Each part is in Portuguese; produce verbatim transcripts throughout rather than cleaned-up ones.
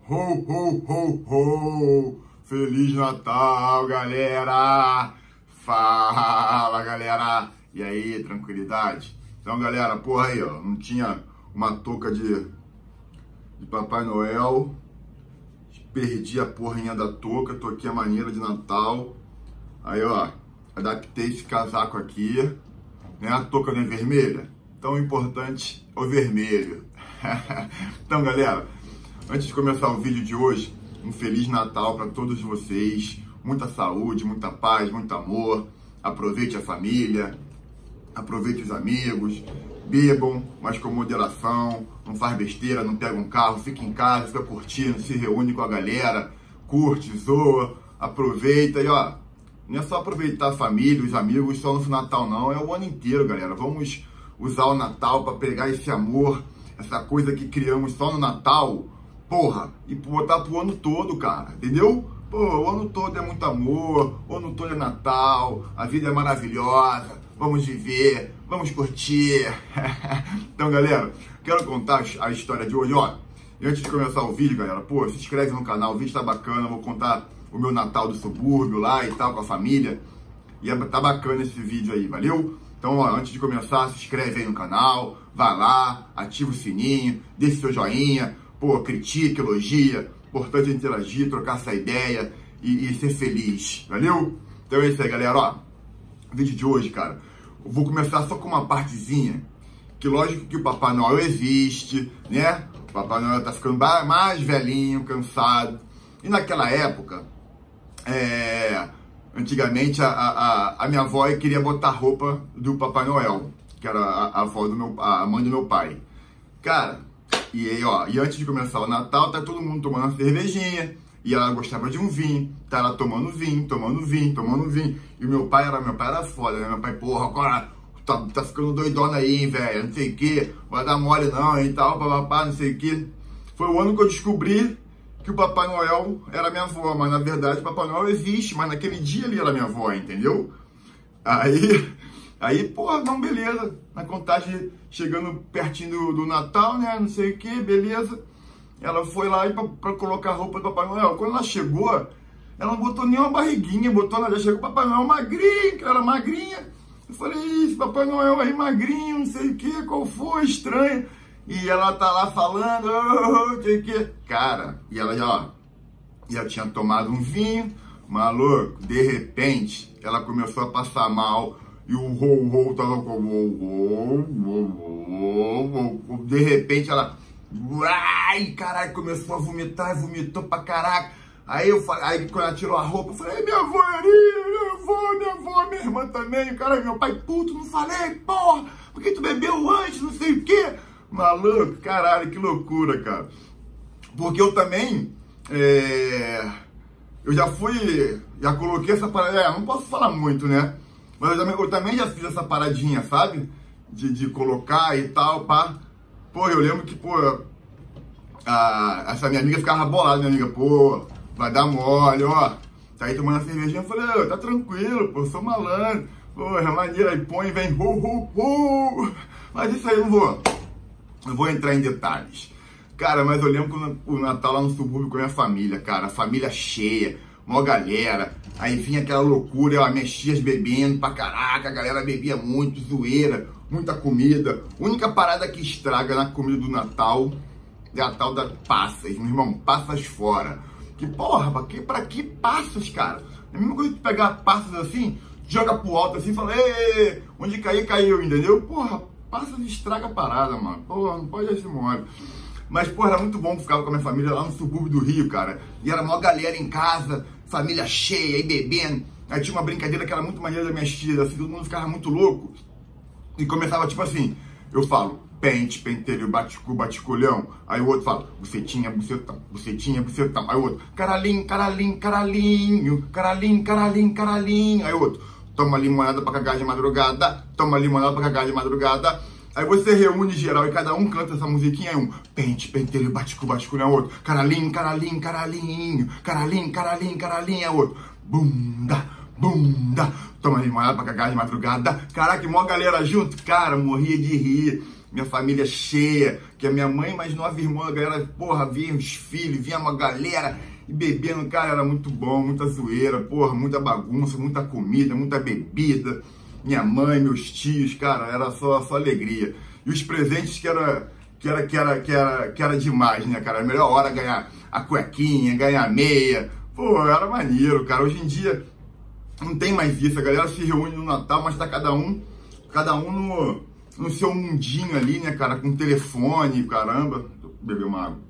Ho, ho, ho, ho! Feliz Natal, galera! Fala, galera! E aí, tranquilidade? Então, galera, porra aí, ó, não tinha uma touca de, de Papai Noel, perdi a porrinha da touca, tô aqui a maneira de Natal. Aí, ó, adaptei esse casaco aqui, né? A touca não é vermelha? Então, o importante é o vermelho. Então, galera, antes de começar o vídeo de hoje, um Feliz Natal para todos vocês. Muita saúde, muita paz, muito amor. Aproveite a família, aproveite os amigos, bebam, mas com moderação, não faz besteira, não pega um carro, fica em casa, fica curtindo, se reúne com a galera, curte, zoa, aproveita. E ó, não é só aproveitar a família, os amigos só no Natal não, é o ano inteiro, galera. Vamos usar o Natal para pegar esse amor, essa coisa que criamos só no Natal, porra, e botar pro ano todo, cara, entendeu? Pô, o ano todo é muito amor, o ano todo é Natal, a vida é maravilhosa, vamos viver, vamos curtir. Então, galera, quero contar a história de hoje, ó. E antes de começar o vídeo, galera, pô, se inscreve no canal, o vídeo tá bacana, vou contar o meu Natal do subúrbio lá e tal, com a família. E tá bacana esse vídeo aí, valeu? Então, ó, antes de começar, se inscreve aí no canal, vai lá, ativa o sininho, deixa seu joinha, pô, critique, elogia. Importante é interagir, trocar essa ideia e, e ser feliz, valeu? Então é isso aí, galera, ó. O vídeo de hoje, cara, eu vou começar só com uma partezinha, que lógico que o Papai Noel existe, né? O Papai Noel tá ficando mais velhinho, cansado. E naquela época, é... antigamente a, a, a minha avó queria botar a roupa do Papai Noel, que era a, a avó do meu, a mãe do meu pai. Cara, e aí, ó, e antes de começar o Natal, tá todo mundo tomando uma cervejinha, e ela gostava de um vinho, tá ela tomando vinho, tomando vinho, tomando vinho. E o meu pai era, meu pai era foda, né? Meu pai, porra, agora tá, tá ficando doidona aí, velho, não sei o que, vai dar mole não, e tal, papapá, não sei o que. Foi o ano que eu descobri que o Papai Noel era minha avó, mas na verdade o Papai Noel existe, mas naquele dia ele era minha avó, entendeu? Aí, aí, porra, não, beleza, na contagem, chegando pertinho do, do Natal, né, não sei o que, beleza. Ela foi lá pra, pra colocar a roupa do Papai Noel. Quando ela chegou, ela não botou nem uma barriguinha, botou, ela já chegou o Papai Noel magrinho, que era magrinha. Eu falei, isso, Papai Noel aí magrinho, não sei o que, qual foi, estranho. E ela tá lá falando, oh, não sei o que. Cara, e ela já, ó, já tinha tomado um vinho, maluco, de repente, ela começou a passar mal. E o rou-rou tava com o de repente ela, ai, caralho, começou a vomitar, vomitou pra caraca. Aí eu falei, aí quando ela tirou a roupa, eu falei, minha avó, minha avó, minha avó, minha irmã também, cara, meu pai, puto, não falei, porra, por que tu bebeu antes, não sei o quê? Maluco, caralho, que loucura, cara. Porque eu também, é, eu já fui, já coloquei essa parada, é, não posso falar muito, né? Mas eu também, eu também já fiz essa paradinha, sabe? De, de colocar e tal, pá. Pô, eu lembro que, pô, a, essa minha amiga ficava bolada, minha amiga, pô, vai dar mole, ó. Tá aí tomando a cervejinha, eu falei, oh, tá tranquilo, pô, sou malandro. Pô, é maneira, aí põe e vem, hu, hu, hu. Mas isso aí eu não vou, não vou entrar em detalhes. Cara, mas eu lembro que o Natal lá no subúrbio com a minha família, cara, a família cheia, mó galera, aí vinha aquela loucura, eu, minhas tias bebendo pra caraca, a galera bebia muito, zoeira, muita comida. A única parada que estraga na comida do Natal é a tal das passas, meu irmão, passas fora. Que porra, pra que, pra que passas, cara? É a mesma coisa que pegar passas assim, joga pro alto assim e fala, ei, onde cair, caiu, entendeu? Porra, passas estraga a parada, mano, porra, não pode esse mole. Mas, porra, era muito bom que ficava com a minha família lá no subúrbio do Rio, cara. E era maior galera em casa, família cheia, aí bebendo. Aí tinha uma brincadeira que era muito maneira da minha tia, assim, todo mundo ficava muito louco. E começava tipo assim, eu falo, pente, pentelho, baticu, baticulhão. Aí o outro fala, bucetinha, bucetão, bucetinha, bucetão. Aí o outro, caralinho, caralinho, caralinho, caralinho, caralinho, caralinho. Aí o outro, toma limonada pra cagar de madrugada, toma limonada pra cagar de madrugada. Aí você reúne geral e cada um canta essa musiquinha, aí um pente, pentelho, baticu, baticulhão, é outro, caralinho, caralinho, caralinho, caralinho, caralinho, caralinho, é outro, bunda, bunda, toma limonada pra cagar de madrugada. Caraca, mó galera junto, cara, morria de rir. Minha família cheia, que a minha mãe, mas nove irmãos, a galera, porra, vinha os filhos, vinha uma galera e bebendo, cara, era muito bom, muita zoeira, porra, muita bagunça, muita comida, muita bebida. Minha mãe, meus tios, cara, era só, só alegria. E os presentes que era, que era, que era, que era, que era demais, né, cara? A melhor hora ganhar a cuequinha, ganhar a meia. Pô, era maneiro, cara. Hoje em dia não tem mais isso. A galera se reúne no Natal, mas tá cada um, cada um no, no seu mundinho ali, né, cara? Com telefone, caramba. Vou beber uma água.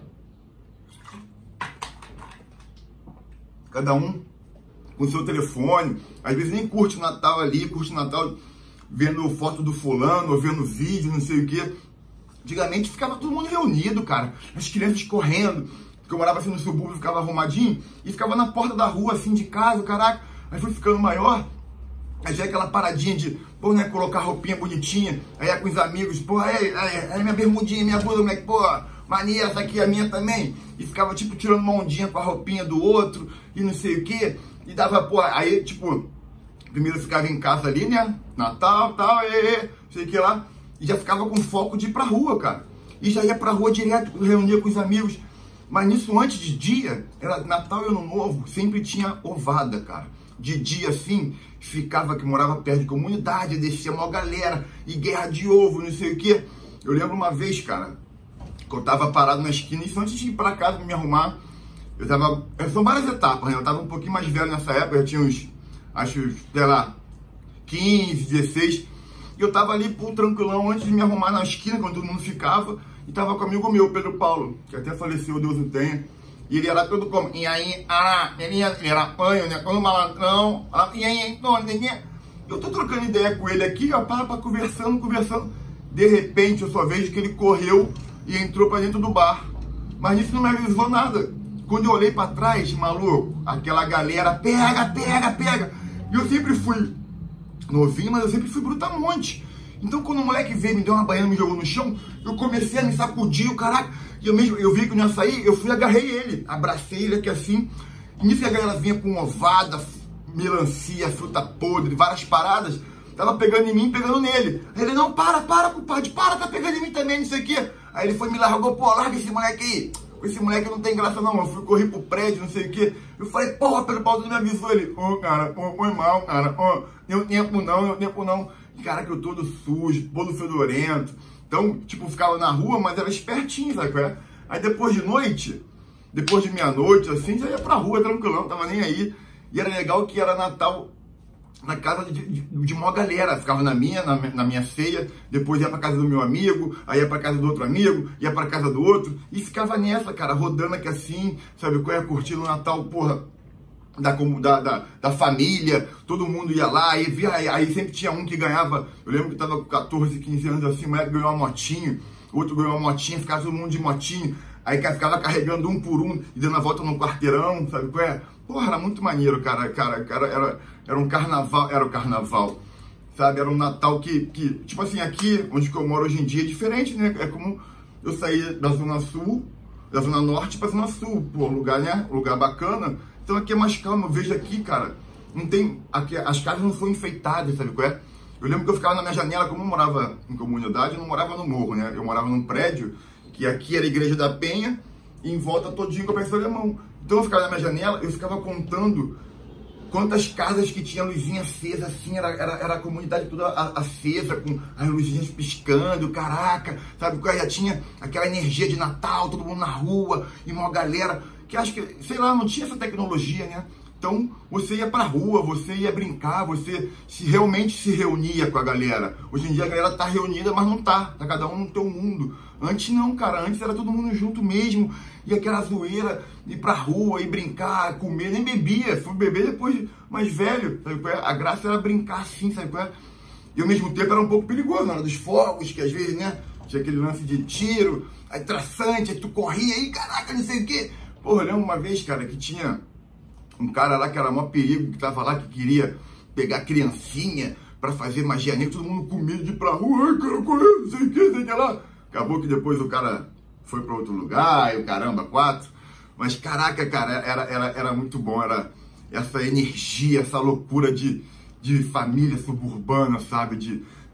Cada um com o seu telefone. Às vezes nem curte o Natal ali, curte o Natal vendo foto do fulano, ou vendo vídeo, não sei o quê. Antigamente ficava todo mundo reunido, cara. As crianças correndo. Porque eu morava assim no subúrbio, ficava arrumadinho. E ficava na porta da rua, assim, de casa, caraca. Aí fui ficando maior. Aí já é aquela paradinha de, pô, né, colocar roupinha bonitinha. Aí é com os amigos, pô, aí, aí, aí minha bermudinha, minha blusa, moleque, pô, mania, essa aqui é a minha também. E ficava, tipo, tirando uma ondinha com a roupinha do outro. E não sei o quê. E dava, pô, aí, tipo, primeiro eu ficava em casa ali, né? Natal, tal, e, e, não sei o que lá. E já ficava com foco de ir pra rua, cara. E já ia pra rua direto, reunia com os amigos. Mas nisso, antes de dia, era Natal e Ano Novo, sempre tinha ovada, cara. De dia, assim, ficava que morava perto de comunidade, descia uma galera, e guerra de ovo, não sei o quê. Eu lembro uma vez, cara, que eu tava parado na esquina, isso antes de ir pra casa, me arrumar. Eu tava, são várias etapas, né? Eu tava um pouquinho mais velho nessa época, eu tinha uns, acho, sei lá, quinze, dezesseis. E eu tava ali, pô, tranquilão, antes de me arrumar na esquina, quando todo mundo ficava. E tava com um amigo meu, Pedro Paulo, que até faleceu, Deus o tenha. E ele era todo como, e aí, ah, ele era panho, né? Todo malandrão, e aí, não, ninguém. Eu tô trocando ideia com ele aqui, ó, para, para, conversando, conversando. De repente, eu só vejo que ele correu e entrou pra dentro do bar. Mas isso não me avisou nada. Quando eu olhei pra trás, maluco, aquela galera, pega, pega, pega. E eu sempre fui novinho, mas eu sempre fui brutamonte. Então, quando o moleque veio, me deu uma baiana, me jogou no chão, eu comecei a me sacudir, o caraca. E eu mesmo, eu vi que não ia sair, eu fui, agarrei ele, abracei ele aqui assim. E nisso a galera vinha com ovada, melancia, fruta podre, várias paradas. Tava pegando em mim, pegando nele. Aí ele, não, para, para, compadre, para, tá pegando em mim também, não sei o quê. Aí ele foi, me largou, pô, larga esse moleque aí. Com esse moleque não tem graça não, eu fui correr pro prédio, não sei o quê. Eu falei, porra, Pedro Paulo, não me avisou. Ele, ô, oh, cara, ô, oh, foi mal, cara, ó, oh, deu tempo não, deu tempo não. Caraca, eu todo sujo, todo fedorento. Então, tipo, ficava na rua, mas era espertinho, sabe qual é? Aí depois de noite, depois de meia-noite, assim, já ia pra rua tranquilão, tava nem aí. E era legal que era Natal na casa de, de, de uma galera. Ficava na minha, na, na minha ceia, depois ia pra casa do meu amigo, aí ia pra casa do outro amigo, ia pra casa do outro. E ficava nessa, cara, rodando aqui assim, sabe qual é? Curtindo o Natal, porra. Da, da, da, da família, todo mundo ia lá, e via, aí, aí sempre tinha um que ganhava. Eu lembro que tava com quatorze, quinze anos assim, o moleque ganhou uma motinho, outro ganhou uma motinha, ficava todo mundo de motinho, aí ficava carregando um por um e dando a volta no quarteirão, sabe qual é? Porra, era muito maneiro, cara, cara, cara era, era um carnaval, era o carnaval, sabe? Era um Natal que, que, tipo assim, aqui onde que eu moro hoje em dia é diferente, né? É como eu saí da Zona Sul, da Zona Norte pra Zona Sul, pô, lugar, né? Lugar bacana. Então aqui é mais calmo, eu vejo aqui, cara, não tem, aqui, as casas não são enfeitadas, sabe qual é? Eu lembro que eu ficava na minha janela, como eu morava em comunidade, eu não morava no morro, né? Eu morava num prédio, que aqui era a Igreja da Penha, e em volta todinho com a Comércio Alemão. Então eu ficava na minha janela, eu ficava contando quantas casas que tinha luzinha acesa, assim, era, era, era a comunidade toda acesa, com as luzinhas piscando, caraca, sabe qual é? Já tinha aquela energia de Natal, todo mundo na rua, e uma galera... que acho que, sei lá, não tinha essa tecnologia, né? Então, você ia pra rua, você ia brincar, você se realmente se reunia com a galera. Hoje em dia a galera tá reunida, mas não tá. Tá cada um no teu mundo. Antes não, cara. Antes era todo mundo junto mesmo. E aquela zoeira, ir pra rua, ir brincar, comer. Nem bebia. Fui beber depois mais velho. Sabe qual é? A graça era brincar assim, sabe qual é? E ao mesmo tempo era um pouco perigoso na hora dos fogos, que às vezes, né? Tinha aquele lance de tiro, aí traçante, aí tu corria, aí caraca, não sei o quê. Porra, eu lembro uma vez, cara, que tinha um cara lá que era maior perigo, que tava lá, que queria pegar criancinha pra fazer magia negra, todo mundo com medo de ir pra rua, ai, cara, correndo, não sei o que, sei o que lá. Acabou que depois o cara foi pra outro lugar, e o caramba, quatro. Mas caraca, cara, era, era, era muito bom, era essa energia, essa loucura de, de família suburbana, sabe, de,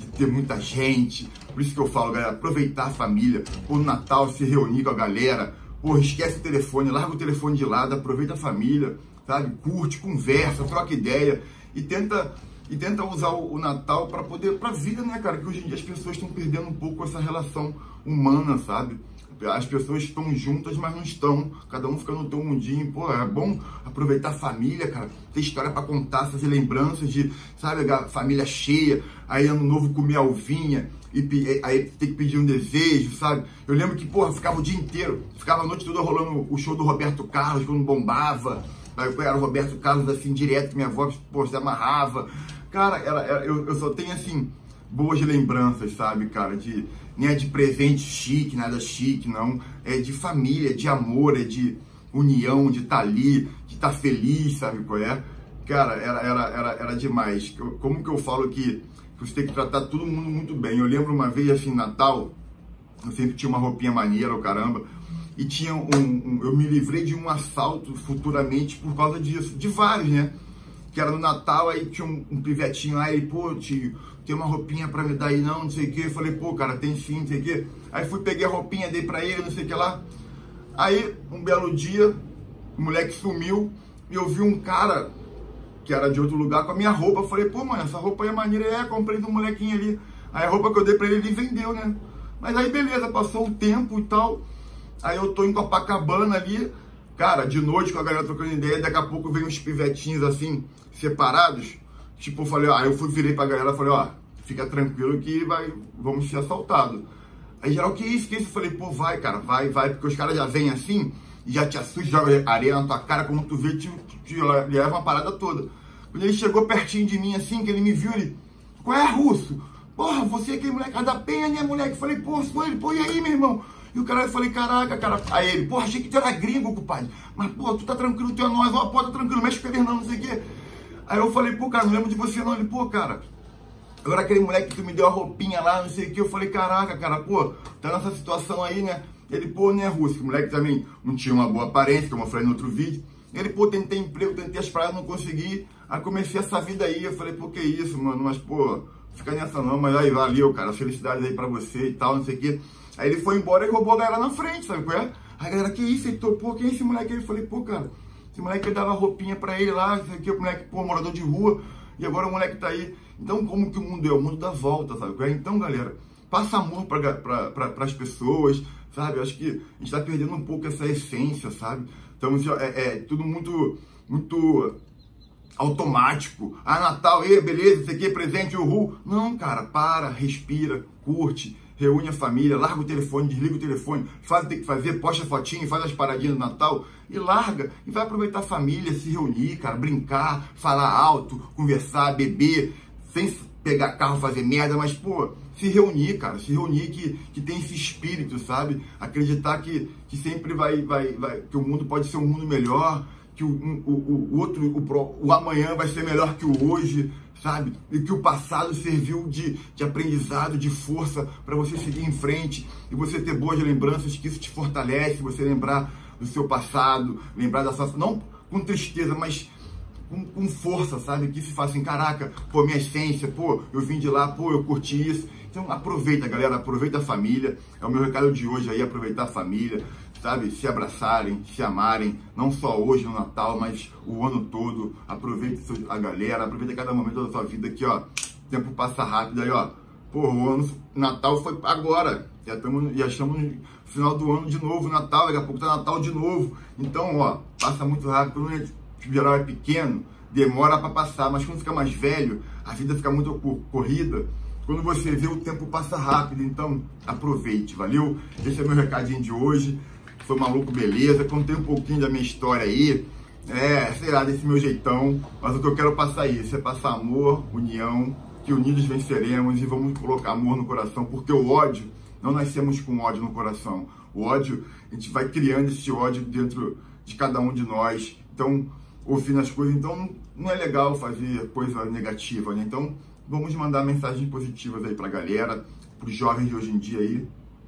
de ter muita gente. Por isso que eu falo, galera, aproveitar a família, o Natal, se reunir com a galera, pô, esquece o telefone, larga o telefone de lado, aproveita a família, sabe? Curte, conversa, troca ideia e tenta, e tenta usar o, o Natal para poder, pra vida, né, cara? Que hoje em dia as pessoas estão perdendo um pouco essa relação humana, sabe? As pessoas estão juntas, mas não estão. Cada um fica no seu mundinho. Pô, é bom aproveitar a família, cara. Ter história pra contar, fazer lembranças de, sabe, a família cheia. Aí ano novo comer alvinha. E aí ter que pedir um desejo, sabe? Eu lembro que, porra, ficava o dia inteiro. Ficava a noite toda rolando o show do Roberto Carlos, quando bombava. Aí eu era o Roberto Carlos, assim, direto, que minha avó, pô, se amarrava. Cara, era, era, eu, eu só tenho, assim, boas lembranças, sabe, cara? De... Nem é de presente chique, nada chique, não. É de família, de amor, é de união, de estar ali, de estar feliz, sabe qual é? Cara, era, era, era, era demais. Como que eu falo que você tem que tratar todo mundo muito bem? Eu lembro uma vez, assim, Natal, eu sempre tinha uma roupinha maneira, o caramba, e tinha um, um... Eu me livrei de um assalto futuramente por causa disso, de vários, né? Que era no Natal, aí tinha um, um pivetinho lá, e pô, tio, tem uma roupinha pra me dar aí não, não sei o que. Eu falei, pô, cara, tem sim, não sei o que. Aí fui, peguei a roupinha, dei pra ele, não sei o que lá. Aí, um belo dia, o moleque sumiu, e eu vi um cara, que era de outro lugar, com a minha roupa. Eu falei, pô, mano, essa roupa aí é maneira, é, comprei do molequinho ali. Aí a roupa que eu dei pra ele, ele vendeu, né? Mas aí, beleza, passou um tempo e tal. Aí eu tô em Copacabana ali, cara, de noite com a galera trocando ideia, daqui a pouco vem uns pivetinhos assim, separados. Tipo, eu falei, ó, aí eu fui, virei pra galera e falei, ó, fica tranquilo que vai, vamos ser assaltados. Aí geral, que isso, que isso? Eu falei, pô, vai, cara, vai, vai, porque os caras já vêm assim, e já te assustam, jogam areia na tua cara, como tu vê, te, te, te leva uma parada toda. Quando ele chegou pertinho de mim assim, que ele me viu, ele, qual é, Russo? Porra, você é aquele moleque da Penha, né, moleque? Eu falei, pô, foi ele, pô, e aí, meu irmão? E o cara, eu falei, caraca, cara. Aí ele, porra, achei que tu era gringo, compadre. Mas, pô, tu tá tranquilo, tu é nós, ó, pô, tá tranquilo, mexe com ele não, não sei o quê. Aí eu falei, pô, cara, não lembro de você não. Ele, pô, cara, eu era aquele moleque que tu me deu a roupinha lá, não sei o quê. Eu falei, caraca, cara, pô, tá nessa situação aí, né? Ele, pô, né, Russo? O moleque também não tinha uma boa aparência, como eu falei no outro vídeo. Ele, pô, tentei emprego, tentei as paradas, não consegui. Aí comecei essa vida aí. Eu falei, pô, que isso, mano, mas, pô, fica nessa não, mas aí, valeu, cara, felicidade aí pra você e tal, não sei o quê. Aí ele foi embora e roubou a galera na frente, sabe qual é? Aí a galera, que isso? Ele topou, quem é esse moleque aí? Eu falei, pô, cara, esse moleque ele dava roupinha pra ele lá, isso aqui, o moleque, pô, morador de rua, e agora o moleque tá aí. Então, como que o mundo é? O mundo dá volta, sabe qual é? Então, galera, passa amor pra, pra, pra, pras pessoas, sabe? Eu acho que a gente tá perdendo um pouco essa essência, sabe? Então, é, é tudo muito, muito automático. Ah, Natal, e beleza, isso aqui é presente, uhul. Não, cara, para, respira, curte, reúne a família, larga o telefone, desliga o telefone, faz o que tem que fazer, posta fotinho, faz as paradinhas do Natal e larga. E vai aproveitar a família, se reunir, cara, brincar, falar alto, conversar, beber, sem pegar carro, fazer merda, mas, pô, se reunir, cara, se reunir que, que tem esse espírito, sabe? Acreditar que, que sempre vai, vai, vai, que o mundo pode ser um mundo melhor, que o, o, o outro, o, o amanhã vai ser melhor que o hoje, sabe? E que o passado serviu de, de aprendizado, de força para você seguir em frente e você ter boas lembranças, que isso te fortalece, você lembrar do seu passado, lembrar da sua... Não com tristeza, mas com, com força, sabe? Que se faz assim, caraca, pô, minha essência, pô, eu vim de lá, pô, eu curti isso. Então aproveita, galera, aproveita a família. É o meu recado de hoje aí, aproveitar a família, sabe? Se abraçarem, se amarem, não só hoje no Natal, mas o ano todo. Aproveite a galera, aproveita cada momento da sua vida aqui, ó. O tempo passa rápido aí, ó. Pô, o ano, Natal foi agora. Já estamos, já estamos no final do ano de novo, Natal, daqui a pouco tá Natal de novo. Então, ó, passa muito rápido. Quando o geral é pequeno, demora para passar, mas quando fica mais velho, a vida fica muito corrida. Quando você vê, o tempo passa rápido, então aproveite, valeu? Esse é meu recadinho de hoje. Foi maluco, beleza? Contei um pouquinho da minha história aí, é, sei lá, desse meu jeitão, mas o que eu quero passar é isso, é passar amor, união, que unidos venceremos e vamos colocar amor no coração, porque o ódio, não nascemos com ódio no coração. O ódio, a gente vai criando esse ódio dentro de cada um de nós, então, ouvindo as coisas, então não é legal fazer coisa negativa, né? Então, vamos mandar mensagens positivas aí pra galera, pros jovens de hoje em dia aí.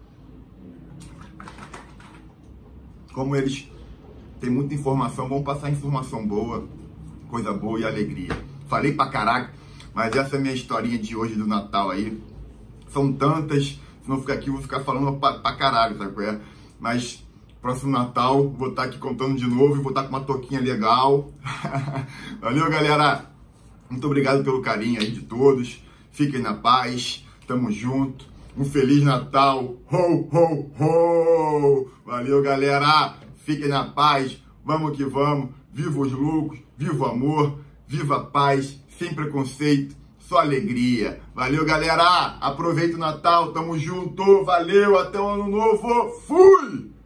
Como eles têm muita informação, vão passar informação boa, coisa boa e alegria. Falei pra caraca, Mas essa é a minha historinha de hoje do Natal aí. São tantas, se não ficar aqui, eu vou ficar falando pra, pra caralho, sabe qual é? Mas próximo Natal, vou estar aqui contando de novo e vou estar com uma touquinha legal. Valeu, galera! Muito obrigado pelo carinho aí de todos. Fiquem na paz. Tamo junto. Um Feliz Natal. Ho, ho, ho! Valeu, galera! Fiquem na paz. Vamos que vamos. Viva os loucos. Viva o amor. Viva a paz. Sem preconceito. Só alegria. Valeu, galera! Aproveita o Natal. Tamo junto. Valeu. Até o ano novo. Fui!